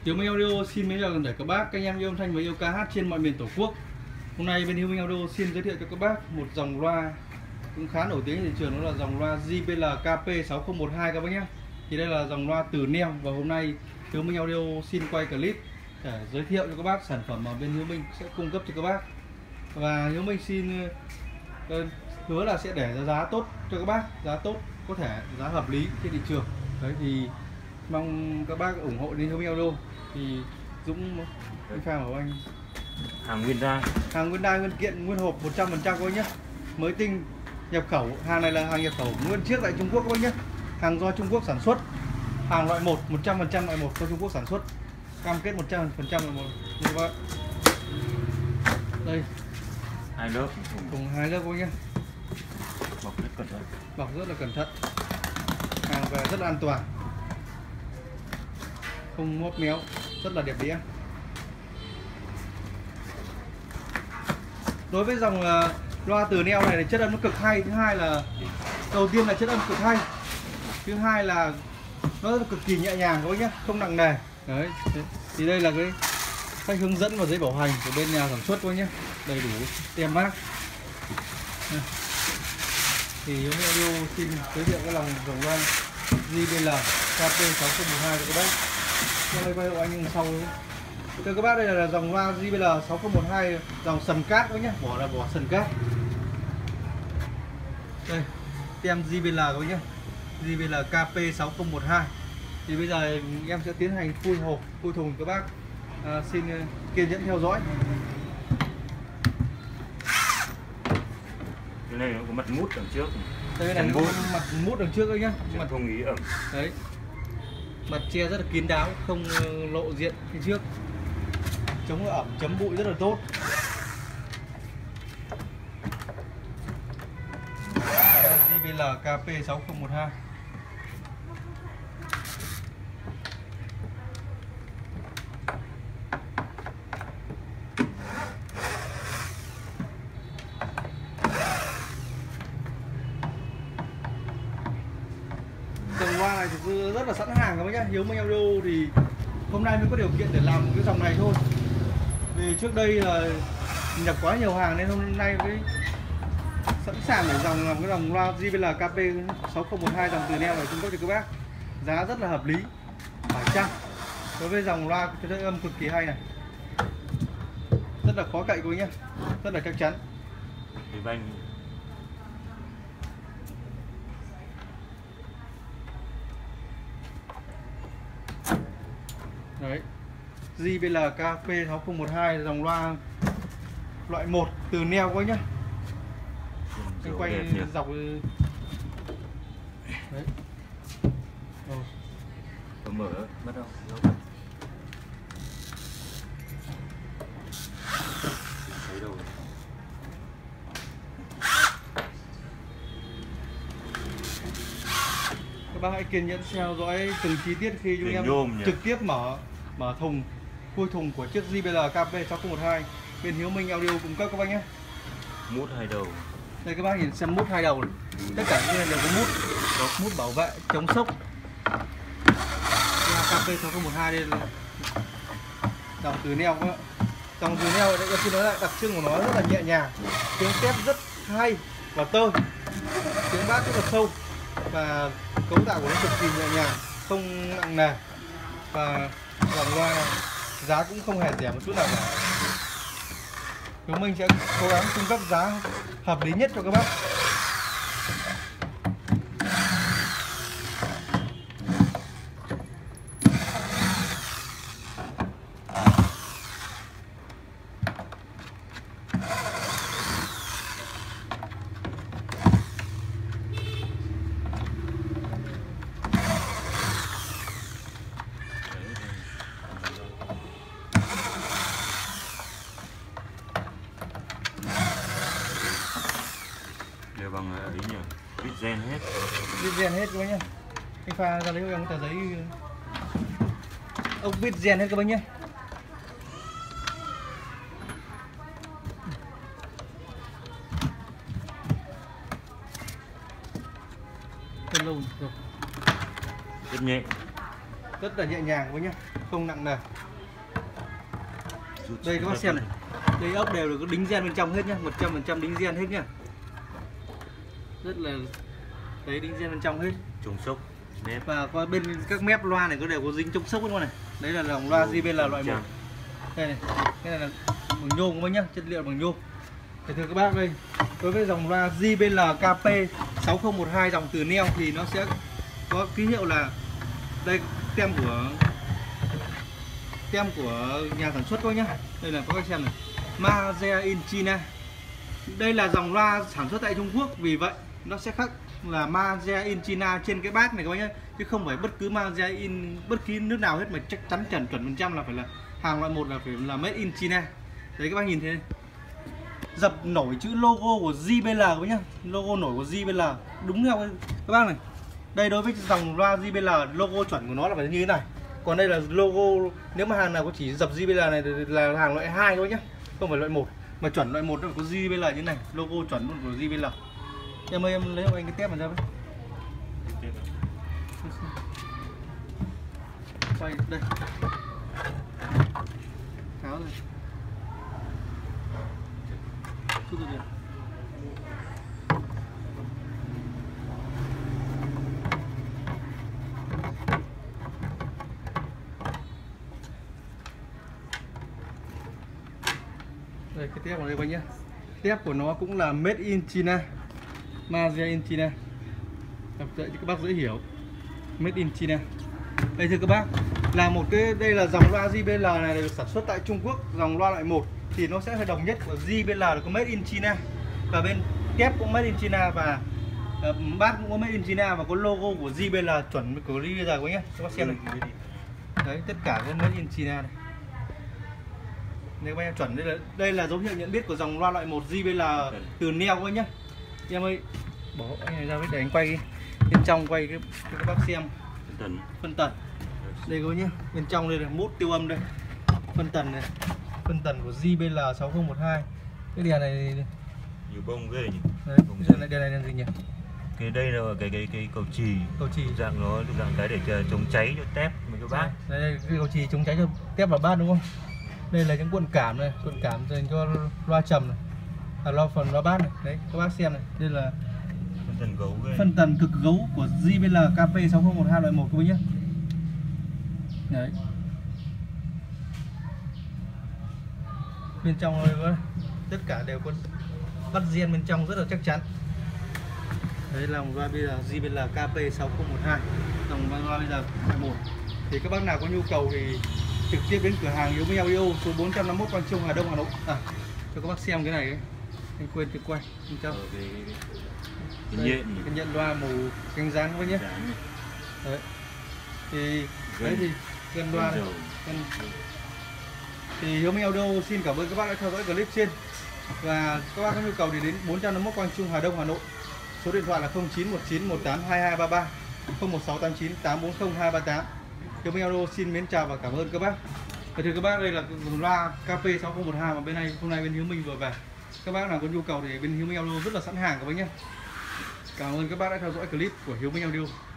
Hiếu Minh Audio xin mến chào toàn thể các bác, các anh em yêu âm thanh và yêu ca hát trên mọi miền Tổ quốc. Hôm nay bên Hiếu Minh Audio xin giới thiệu cho các bác một dòng loa cũng khá nổi tiếng trên thị trường, đó là dòng loa JBL KP6012 các bác nhé. Thì đây là dòng loa từ neo và hôm nay Hiếu Minh Audio xin quay clip để giới thiệu cho các bác sản phẩm mà bên Hiếu Minh sẽ cung cấp cho các bác. Và Hiếu Minh xin hứa là sẽ để giá tốt cho các bác, giá tốt, có thể giá hợp lý trên thị trường. Đấy thì mong các bác ủng hộ đến Hiếu Minh Audio. Thì Dũng, anh Phan của anh hàng nguyên đai, nguyên kiện nguyên hộp 100% các bác nhé, mới tinh, nhập khẩu. Hàng này là hàng nhập khẩu nguyên chiếc tại Trung Quốc các bác nhé, hàng do Trung Quốc sản xuất, hàng loại 1, 100% loại 1 do Trung Quốc sản xuất, cam kết 100% loại 1 như vậy. Đây, hai lớp cùng hai lớp các bác nhé, bọc rất cẩn thận, bọc rất là cẩn thận, hàng về rất là an toàn, không móp méo, rất là đẹp đẽ. Đối với dòng loa từ neo này thì chất âm nó cực hay. Thứ hai là đầu tiên là chất âm cực hay, thứ hai là nó cực kỳ nhẹ nhàng các bác nhé, không nặng nề. Đấy, thì đây là cái cách hướng dẫn và giấy bảo hành của bên nhà sản xuất các bác nhé, đầy đủ tem mác. Thì Hiếu Minh Audio xin giới thiệu cái dòng loa JBL KP6012 của các bác. Tôi quay hộ anh đằng sau đấy. Thưa các bác, đây là dòng loa JBL 6012 dòng sần cát các nhé, bỏ sần cát. Đây, tem JBL các nhé, JBL KP6012. Thì bây giờ em sẽ tiến hành khui hộp, khui thùng các bác. Xin kiên nhẫn theo dõi. cái này nó có mặt mút đằng trước, Đây là mặt mút đằng trước các nhé, mặt không ý ẩm. Đấy, mặt che rất là kín đáo, không lộ diện phía trước, chống ẩm chấm bụi rất là tốt. JBL KP6012. Dòng loa này thực sự rất là sẵn hàng các bác nhé. Hiếu Minh Audio thì hôm nay mới có điều kiện để làm cái dòng này thôi. Vì trước đây là nhập quá nhiều hàng nên hôm nay cái sẵn sàng để làm cái dòng loa JBL KP6012 dòng từ neo này cung cấp cho các bác. Giá rất là hợp lý, phải chăng. Đối với dòng loa cho thấy âm cực kỳ hay này, rất là khó cậy các bác nhé, rất là chắc chắn. Thì banh đấy, JBL KP6012 dòng loa loại 1 từ neo quá nhá. Anh quay dọc đấy. có mở mất đâu. Thấy đâu. Các bác hãy kiên nhẫn theo dõi từng chi tiết khi chúng em trực tiếp mở thùng, khui thùng của chiếc JBL KP6012 bên Hiếu Minh Audio cung cấp các bác nhé. Mút hai đầu. Đây các bác nhìn xem mút hai đầu này. Tất cả những này đều có mút bảo vệ chống sốc. KP6012 đây là dòng từ neo các bạn. Dòng từ neo đây em xin nói lại, đặc trưng của nó rất là nhẹ nhàng, tiếng tép rất hay và tơi, tiếng bass rất là sâu và cấu tạo của nó cực kỳ nhẹ nhàng, không nặng nề, và dòng loa giá cũng không hề rẻ một chút nào cả. Chúng mình sẽ cố gắng cung cấp giá hợp lý nhất cho các bác. Đều bằng ấy nhỉ, vít gen hết. Vít gen hết các bác nhé. Anh pha ra lấy cho em cái tờ giấy ốc vít gen hết các bác nhé. Rất lâu rồi. Rất nhẹ, rất là nhẹ nhàng các bác nhé. không nặng nề. Đây các bác xem này, đây ốc đều được đính gen bên trong hết nhá, 100% đính gen hết nhá, rất là đấy, đính gen bên trong hết. Chống sốc mép. Và qua bên các mép loa này có đều có dính chống sốc luôn này. Đấy là dòng loa JBL loại 1. Đây này, cái này là bằng nhôm các nhá, chất liệu bằng nhôm. Thì thưa các bác, đây đối với dòng loa JBL KP 6012 dòng từ neo thì nó sẽ có ký hiệu là đây, tem của nhà sản xuất thôi nhá. Đây là có các xem này, Made in China. Đây là dòng loa sản xuất tại Trung Quốc, vì vậy nó sẽ khắc là Made in China trên cái bát này các bác nhé, chứ không phải bất cứ Made in bất kỳ nước nào hết, mà chắc chắn chuẩn phần trăm là phải là hàng loại 1, là phải là made in China. Đấy các bác nhìn thấy dập nổi chữ logo của JBL các bác nhá, logo nổi của JBL đúng theo các bác này. Đây đối với dòng loa JBL logo chuẩn của nó là phải như thế này. Còn đây là logo, nếu mà hàng nào có chỉ dập JBL này là hàng loại 2 thôi nhá, không phải loại 1. Mà chuẩn loại 1 nó có JBL như thế này, logo chuẩn luôn của JBL. Em ơi, em lấy cho anh cái tép này ra với. Quay đây. Tháo rồi. Chút rồi. Đây cái tép vào đây các nhá. Tép của nó cũng là made in China, Made in China. Đọc dạy cho các bác dễ hiểu, made in China. Đây thưa các bác, là một cái, đây là dòng loa JBL này được sản xuất tại Trung Quốc, dòng loa loại 1 thì nó sẽ phải đồng nhất của JBL là có made in China, và bên kép cũng made in China, và bát cũng có made in China, và có logo của JBL chuẩn của bây giờ các nhé. Các bác xem này. Đấy, tất cả có made in China này. Đây các bác em chuẩn, đây là dấu hiệu nhận biết của dòng loa loại 1 JBL từ neo các nhé. Em ơi, bỏ anh này ra với để anh quay bên trong, quay cái các bác xem phân tần. Đây các nhé, bên trong đây là mút tiêu âm đây, phân tần này, phân tần của JBL 6012. Cái đèn này nhiều bông ghê nhỉ. Đấy, đèn này là gì nhỉ? Cái đây là cái cầu chì. Dạng nó dạng cái để chống cháy cho tép mấy cái bát. Đây cái cầu chì chống cháy cho tép vào bát đúng không? Đây là những cuộn cảm này, cuộn cảm dành cho loa trầm này, loa bát này. Đấy các bác xem này, đây là phân tần gấu ghê. Phân tần cực gấu của JBL KP 6012 loại 1 các bác nhé. Đấy. Bên trong đây tất cả đều có bắt gen bên trong rất là chắc chắn. Đấy là một loa bây giờ JBL KP 6012, dòng loa bây giờ loại 1. Thì các bác nào có nhu cầu thì trực tiếp đến cửa hàng Hiếu Minh Audio số 451 Quang Trung, Hà Đông, Hà Nội. Cho các bác xem cái này ấy. Anh quên cái quay bên trong. Cái nhận loa màu cánh rán các bác nhé. Đấy. Thì đấy thì gần loa này. Thì Hiếu Minh Audio xin cảm ơn các bác đã theo dõi clip trên. Và các bác có nhu cầu thì đến 451 Quang Trung, Hà Đông, Hà Nội. Số điện thoại là 0919 182233, 01689 840 238. Hiếu Minh Audio xin mến chào và cảm ơn các bác. Và thưa các bác, đây là dòng loa KP 6012 mà hôm nay bên Hiếu Minh vừa về. Các bác nào có nhu cầu thì bên Hiếu Minh Audio rất là sẵn hàng các bác nhé. Cảm ơn các bác đã theo dõi clip của Hiếu Minh Audio.